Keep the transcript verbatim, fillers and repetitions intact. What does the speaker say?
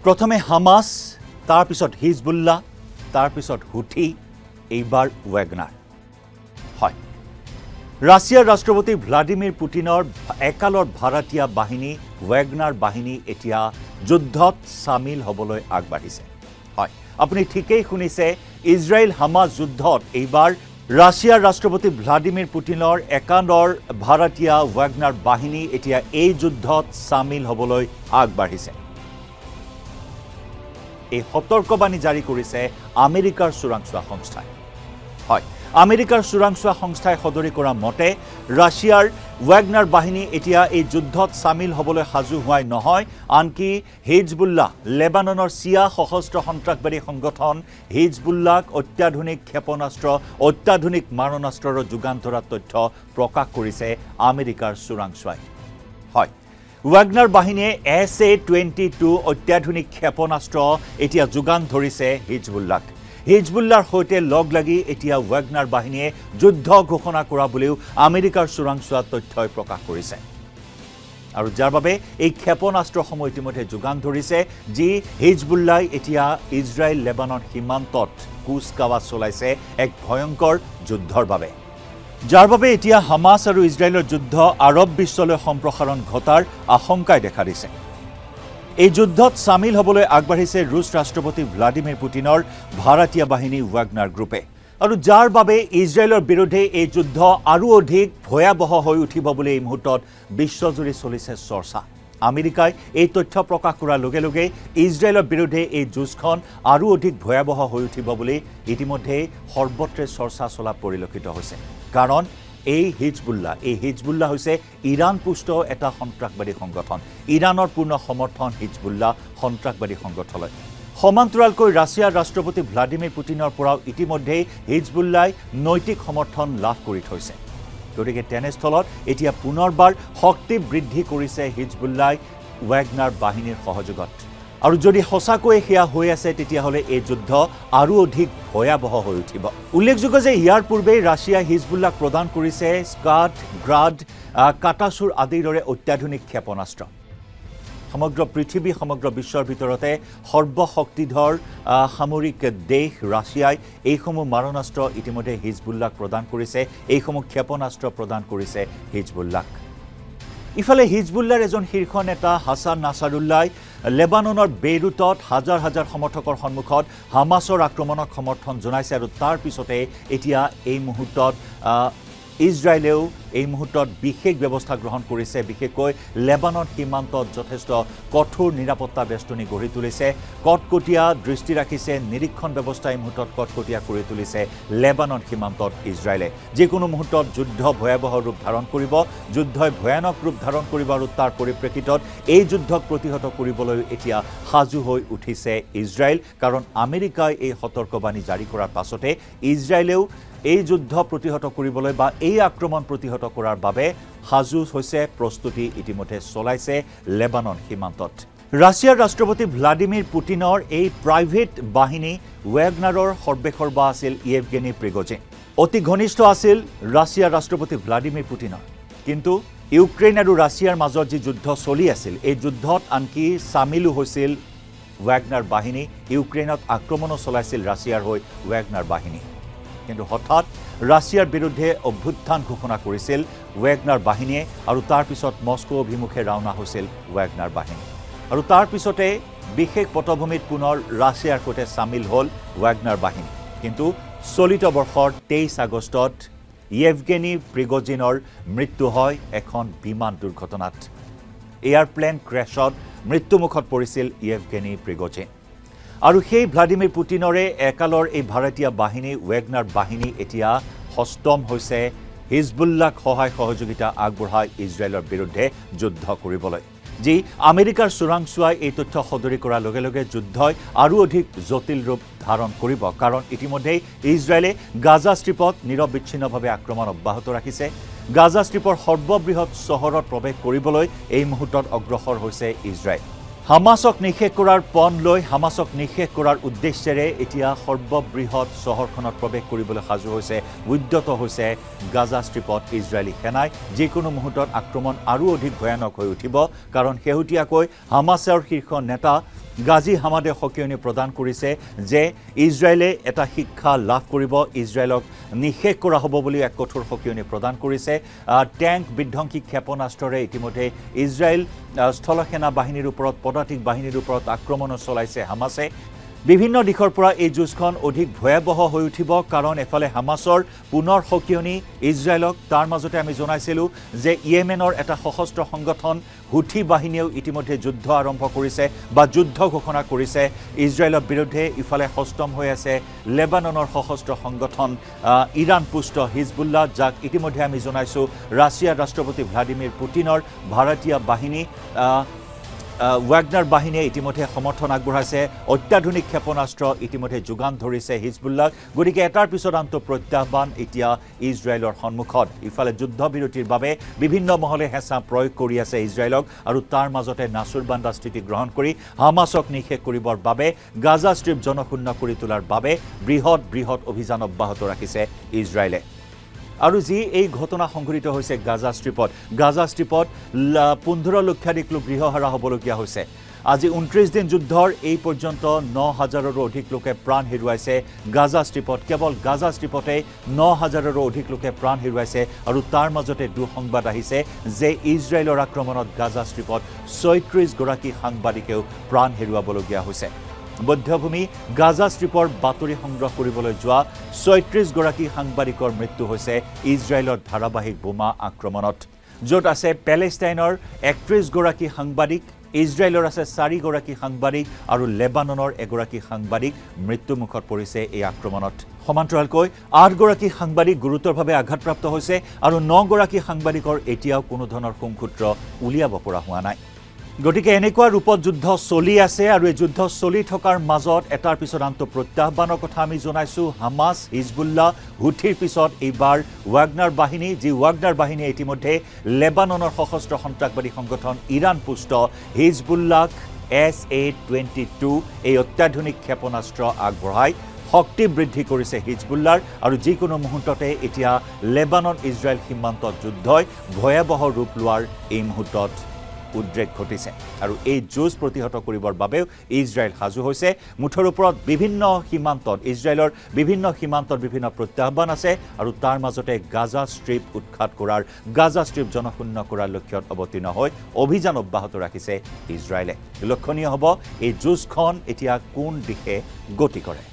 প্ৰথমে হামাস, তাৰ পিছত হিজবুল্লাহ, তাৰ পিছত হুথি, এইবাৰ ৱেগনাৰ। হয়, ৰাছিয়াৰ ৰাষ্ট্ৰপতি ভ্লাদিমিৰ পুটিনৰ একালৰ ভাড়াতীয়া বাহিনী ৱেগনাৰ বাহিনী এতিয়া যুদ্ধত চামিল হ'বলৈ আগবাঢ়িছে। হয়, আপুনি ঠিকেই শুনিছে, ইজৰাইল হামাস যুদ্ধত এইবাৰ ৰাছিয়াৰ ৰাষ্ট্ৰপতি ভ্লাদিমিৰ পুটিনৰ একালৰ ভাড়াতীয়া ৱেগনাৰ বাহিনী এতিয়া এই যুদ্ধত চামিল হ'বলৈ আগবাঢ়িছে। এই সতৰ্কবাণী জাৰি কৰিছে আমেৰিকাৰ চোৰাংচোৱা সংস্থাই। হয়, আমেৰিকাৰ চোৰাংচোৱা সংস্থাই সদৰি কৰা মতে ৰাছিয়াৰ ৱেগনাৰ বাহিনী এতিয়া এই যুদ্ধত চামিল হ'বলৈ সাজু হোৱাই নহয়, আনকি হিজবুল্লাহ, লেবাননৰ চিয়া সশস্ত্ৰ সন্ত্ৰাসবাদী সংগঠন হিজবুল্লাহক অত্যাধুনিক ক্ষেপণাস্ত্ৰ, অত্যাধুনিক মাৰণাস্ত্ৰৰ যোগান ধৰাৰ তথ্য প্ৰকাশ কৰিছে আমেৰিকাৰ চোৰাংচোৱাই। হয়, ৱেগনাৰ বাহিনীয়ে এছ এ টুৱেণ্টি টু অত্যাধুনিক ক্ষেপণাস্ত্ৰ এতিয়া যোগান ধৰিছে হিজবুল্লাহক। হিজবুল্লাহৰ সৈতে লগ লাগি এতিয়া ৱেগনাৰ বাহিনীয়ে যুদ্ধ ঘোষণা কৰা বুলিও আমেৰিকাৰ চোৰাংচোৱা তথ্যই প্ৰকাশ কৰিছে। আৰু যাৰ বাবে এই ক্ষেপণাস্ত্ৰসমূহ ইতিমধ্যে যোগান ধৰিছে, যি হিজবুল্লাহ এতিয়া ইজৰাইল লেবানন সীমান্তত কুচকাৱাজ চলাইছে এক ভয়ংকৰ যুদ্ধৰ বাবে, যাৰ বাবে এতিয়া হামাস আৰু ইজৰাইলৰ যুদ্ধ আৰৱ বিশ্বলৈ সম্প্ৰসাৰণ ঘটাৰ আশংকাই দেখা দিছে। এই যুদ্ধত চামিল হ'বলৈ আগবাঢ়িছে ৰুছ ৰাষ্ট্ৰপতি ভ্লাদিমিৰ পুটিনৰ ভাড়াতীয়া বাহিনী ৱেগনাৰ গ্ৰুপে, আৰু যাৰ বাবে ইজৰাইলৰ বিৰুদ্ধে এই যুদ্ধ আৰু অধিক ভয়াৱহ হৈ উঠিব বুলি এই মুহূৰ্তত বিশ্বজুৰি চলিছে চৰ্চা। আমেৰিকাই এই তথ্য প্ৰকাশ কৰাৰ লগে লগে ইজৰাইলৰ বিৰুদ্ধে এই যুঁজখন আৰু অধিক ভয়াৱহ হৈ উঠিব বুলি ইতিমধ্যেই সৰ্বত্ৰে চৰ্চা চলা পৰিলক্ষিত হৈছে। কাৰণ এই হিজবুল্লাহ, এই হিজবুল্লাহ হৈছে ইৰাণ পুষ্ট এটা সন্ত্ৰাসবাদী সংগঠন। ইৰাণৰ পূৰ্ণ সমৰ্থন হিজবুল্লাহ সন্ত্ৰাসবাদী সংগঠনলৈ। সমান্তৰালকৈ ৰাছিয়াৰ ৰাষ্ট্ৰপতি ভ্লাদিমিৰ পুটিনৰ পৰাও ইতিমধ্যেই হিজবুল্লাই নৈতিক সমৰ্থন লাভ কৰি থৈছে। গতিকে তেনেস্থলত এতিয়া পুনৰবাৰ শক্তি বৃদ্ধি কৰিছে হিজবুল্লাই ৱেগনাৰ বাহিনীৰ সহযোগত। আৰু যদি সঁচাকৈয়ে সেয়া হৈ আছে, তেতিয়াহ'লে এই যুদ্ধ আৰু অধিক ভয়াৱহ হৈ উঠিব। উল্লেখযোগ্য যে ইয়াৰ পূৰ্বে ৰাছিয়াই হিজবুল্লাহক প্ৰদান কৰিছে স্কাড, গ্ৰাড, কাটাচুৰ আদিৰ দৰে অত্যাধুনিক ক্ষেপণাস্ত্ৰ। সমগ্ৰ পৃথিৱী, সমগ্ৰ বিশ্বৰ ভিতৰতে সৰ্বশক্তিধৰ সামৰিক দেশ ৰাছিয়াই এইসমূহ মাৰণাস্ত্ৰ ইতিমধ্যে হিজবুল্লাহক প্ৰদান কৰিছে, এইসমূহ ক্ষেপণাস্ত্ৰ প্ৰদান কৰিছে হিজবুল্লাহক। ইফালে হিজবুল্লাহৰ এজন শীৰ্ষ নেতা হাছান নাছাৰুল্লাহ লেবাননৰ বেইৰুটত হাজাৰ হাজাৰ সমৰ্থকৰ সন্মুখত হামাছৰ আক্ৰমণক সমৰ্থন জনাইছে, আৰু তাৰ পিছতে এতিয়া এই মুহূৰ্তত ইজৰাইলেও এই মুহূৰ্তত বিশেষ ব্যৱস্থা গ্ৰহণ কৰিছে। বিশেষকৈ লেবানন সীমান্তত যথেষ্ট কঠোৰ নিৰাপত্তা বেষ্টনী গঢ়ি তুলিছে, কটকটীয়া দৃষ্টি ৰাখিছে, নিৰীক্ষণ ব্যৱস্থা এই মুহূৰ্তত কটকটীয়া কৰি তুলিছে লেবানন সীমান্তত ইজৰাইলে। যিকোনো মুহূৰ্তত যুদ্ধ ভয়াৱহ ৰূপ ধাৰণ কৰিব, যুদ্ধই ভয়ানক ৰূপ ধাৰণ কৰিব, আৰু তাৰ পৰিপ্ৰেক্ষিতত এই যুদ্ধক প্ৰতিহত কৰিবলৈ এতিয়া সাজু হৈ উঠিছে ইজৰাইল। কাৰণ আমেৰিকাই এই সতৰ্কবাণী জাৰি কৰাৰ পাছতে ইজৰাইলেও এই যুদ্ধ প্ৰতিহত কৰিবলৈ বা এই আক্ৰমণ প্ৰতিহত কৰাৰ বাবে সাজু হৈছে, প্ৰস্তুতি ইতিমধ্যে চলাইছে লেবানন সীমান্তত। ৰাছিয়াৰ ৰাষ্ট্ৰপতি ভ্লাদিমিৰ পুটিনৰ এই প্ৰাইভেট বাহিনী ৱেগনাৰৰ সৰ্বেসৰ্বা আছিল ইয়েভগেনী প্ৰিগজিন। অতি ঘনিষ্ঠ আছিল ৰাছিয়াৰ ৰাষ্ট্ৰপতি ভ্লাদিমিৰ পুটিনৰ। কিন্তু ইউক্ৰেইন আৰু ৰাছিয়াৰ মাজত যি যুদ্ধ চলি আছিল, এই যুদ্ধত আনকি চামিলো হৈছিল ৱেগনাৰ বাহিনী। ইউক্ৰেইনত আক্ৰমণো চলাইছিল ৰাছিয়াৰ হৈ ৱেগনাৰ বাহিনী। কিন্তু হঠাৎ ৰাছিয়াৰ বিৰুদ্ধে অভ্যুত্থান ঘোষণা কৰিছিল ৱেগনাৰ বাহিনীয়ে, আৰু তাৰ পিছত মস্কো অভিমুখে ৰাওনা হৈছিল ৱেগনাৰ বাহিনী। আৰু তাৰ পিছতে বিশেষ পটভূমিত পুনৰ ৰাছিয়াৰ সৈতে চামিল হ'ল ৱেগনাৰ বাহিনী। কিন্তু চলিত বৰ্ষৰ তেইছ আগষ্টত ইয়েভগেনী প্ৰিগজিনৰ মৃত্যু হয় এখন বিমান দুৰ্ঘটনাত। এয়াৰপ্লেন ক্ৰেছত মৃত্যুমুখত পৰিছিল ইয়েভগেনী প্ৰিগজিন। আৰু সেই ভ্লাদিমিৰ পুটিনৰে একালৰ এই ভাড়াতীয়া বাহিনী ৱেগনাৰ বাহিনী এতিয়া সষ্টম হৈছে হিজবুল্লাহক সহায় সহযোগিতা আগবঢ়াই ইজৰাইলৰ বিৰুদ্ধে যুদ্ধ কৰিবলৈ। যি আমেৰিকাৰ চোৰাংচোৱাই এই তথ্য সদৰি কৰাৰ লগে লগে যুদ্ধই আৰু অধিক জটিল ৰূপ ধাৰণ কৰিব। কাৰণ ইতিমধ্যেই ইজৰাইলে গাজা ষ্ট্ৰীপত নিৰবিচ্ছিন্নভাৱে আক্ৰমণ অব্যাহত ৰাখিছে। গাজা ষ্ট্ৰীপৰ সৰ্ববৃহৎ চহৰত প্ৰৱেশ কৰিবলৈ এই মুহূৰ্তত অগ্ৰসৰ হৈছে ইজৰাইল। হামাছক নিষেধ কৰাৰ পণ লৈ হামাছক নিষেধ কৰাৰ উদ্দেশ্যেৰে এতিয়া সৰ্ববৃহৎ চহৰখনত প্ৰৱেশ কৰিবলৈ সাজু হৈছে, উদ্যত হৈছে গাজা ষ্ট্ৰীপত ইজৰাইলী সেনাই। যিকোনো মুহূৰ্তত আক্ৰমণ আৰু অধিক ভয়ানক হৈ উঠিব। কাৰণ শেহতীয়াকৈ হামাছৰ শীৰ্ষ নেতা গাজী হামাদে সকিয়নি প্ৰদান কৰিছে যে ইজৰাইলে এটা শিক্ষা লাভ কৰিব ইজৰাইলক নিষেধ কৰা হ'ব বুলি এক কঠোৰ সকিয়নি প্ৰদান কৰিছে ট্যাঙ্ক বিধ্বংসী ক্ষেপণাস্ত্ৰৰে ইতিমধ্যে ইজৰাইল স্থলসেনা বাহিনীৰ ওপৰত পদাতিক বাহিনীৰ ওপৰত আক্ৰমণ চলাইছে হামাছে বিভিন্ন দিশৰ পৰা এই যুঁজখন অধিক ভয়াবহ হৈ উঠিব কাৰণ এফালে হামাছৰ পুনৰ সকিয়নি ইজৰাইলক তাৰ মাজতে আমি জনাইছিলো যে ইয়েমেনৰ এটা সশস্ত্ৰ সংগঠন হুথি বাহিনীও ইতিমধ্যে যুদ্ধ আৰম্ভ কৰিছে বা যুদ্ধ ঘোষণা কৰিছে ইজৰাইলৰ বিৰুদ্ধে ইফালে হস্তম হৈ আছে লেবাননৰ সশস্ত্ৰ সংগঠন ইৰাণ পুষ্ট হিজবুল্লাহ যাক ইতিমধ্যে আমি জনাইছো ৰাছিয়াৰ ৰাষ্ট্ৰপতি ভ্লাদিমিৰ পুটিনৰ ভাৰতীয় বাহিনী Wagner বাহিনীয়ে ইতিমধ্যে সমৰ্থন আগবঢ়াইছে অত্যাধুনিক ক্ষেপণাস্ত্ৰ ইতিমধ্যে যোগান ধৰিছে হিজবুল্লাহ গতিকে এটাৰ পিছত আনটো প্ৰত্যাহ্বান এতিয়া ইজৰাইলৰ সন্মুখত ইফালে যুদ্ধবিৰতিৰ বাবে বিভিন্ন মহলে হেঁচা প্ৰয়োগ কৰি আছে ইজৰাইলক আৰু তাৰ মাজতে নাচুৰবান্দা স্থিতি গ্ৰহণ কৰি হামাছক নিষেধ কৰিবৰ বাবে গাজা ষ্ট্ৰিপ জনশূন্য কৰি তোলাৰ বাবে বৃহৎ বৃহৎ অভিযান অব্যাহত ৰাখিছে ইজৰাইলে আৰু যি এই ঘটনা সংঘটিত হৈছে গাজা ষ্ট্ৰিপত গাজা ষ্ট্ৰিপত পোন্ধৰ লক্ষাধিক লোক গৃহহাৰা হ'বলগীয়া হৈছে আজি ঊনত্ৰিশ দিন যুদ্ধৰ এই পৰ্যন্ত ন হাজাৰৰো অধিক লোকে প্ৰাণ হেৰুৱাইছে গাজা ষ্ট্ৰিপত কেৱল গাজা ষ্ট্ৰিপতে ন হাজাৰৰো অধিক লোকে প্ৰাণ হেৰুৱাইছে আৰু তাৰ মাজতে দুঃসংবাদ আহিছে যে ইজৰাইলৰ আক্ৰমণত গাজা ষ্ট্ৰিপত ছয়ত্ৰিশ গৰাকী সাংবাদিকেও প্ৰাণ হেৰুৱাবলগীয়া হৈছে মধ্যভূমি গাজা ষ্ট্ৰিপৰ বাতৰি সংগ্ৰহ কৰিবলৈ যোৱা ছয়ত্ৰিশ গৰাকী সাংবাদিকৰ মৃত্যু হৈছে ইজৰাইলৰ ধাৰাবাহিক বোমা আক্ৰমণত য'ত আছে পেলেষ্টাইনৰ একত্ৰিশ গৰাকী সাংবাদিক ইজৰাইলৰ আছে চাৰি গৰাকী সাংবাদিক আৰু লেবাননৰ এগৰাকী সাংবাদিক মৃত্যুমুখত পৰিছে এই আক্ৰমণত সমান্তৰালকৈ আঠ গৰাকী সাংবাদিক গুৰুতৰভাৱে আঘাতপ্ৰাপ্ত হৈছে আৰু ন গৰাকী সাংবাদিকৰ এতিয়াও কোনো ধৰণৰ সংসূত্ৰ উলিয়াব পৰা হোৱা নাই গতিকে এনেকুৱা ৰূপত যুদ্ধ চলি আছে আৰু এই যুদ্ধ চলি থকাৰ মাজত এটাৰ পিছত আনটো প্ৰত্যাহ্বানৰ কথা আমি জনাইছো হামাছ হিজবুল্লাহ হুথিৰ পিছত এইবাৰ ৱাগনাৰ বাহিনী যি ৱাগনাৰ বাহিনী ইতিমধ্যে লেবাননৰ সশস্ত্ৰ সন্ত্ৰাসবাদী সংগঠন ইৰাণ পুষ্ট Hezbollah S A twenty two এই অত্যাধুনিক ক্ষেপণাস্ত্ৰ আগবঢ়াই শক্তি বৃদ্ধি কৰিছে হিজবুল্লাৰ আৰু যিকোনো মুহূৰ্ততে এতিয়া লেবানন ইজৰাইল সীমান্তত যুদ্ধই ভয়াবহ ৰূপ লোৱাৰ এই মুহূৰ্তত উদ্ৰেক ঘটিছে আৰু এই যুঁজ প্ৰতিহত কৰিবৰ বাবেও ইজৰাইল সাজু হৈছে মুঠৰ ওপৰত বিভিন্ন সীমান্তত ইজৰাইলৰ বিভিন্ন সীমান্তত বিভিন্ন প্ৰত্যাহ্বান আছে আৰু তাৰ মাজতে গাজা ষ্ট্ৰিপ উৎখাত কৰাৰ গাজা ষ্ট্ৰিপ জনশূন্য কৰাৰ লক্ষ্যত অৱতীৰ্ণ হৈ অভিযান অব্যাহত ৰাখিছে ইজৰাইলে লক্ষণীয় হ'ব এই যুঁজখন এতিয়া কোন দিশে গতি কৰে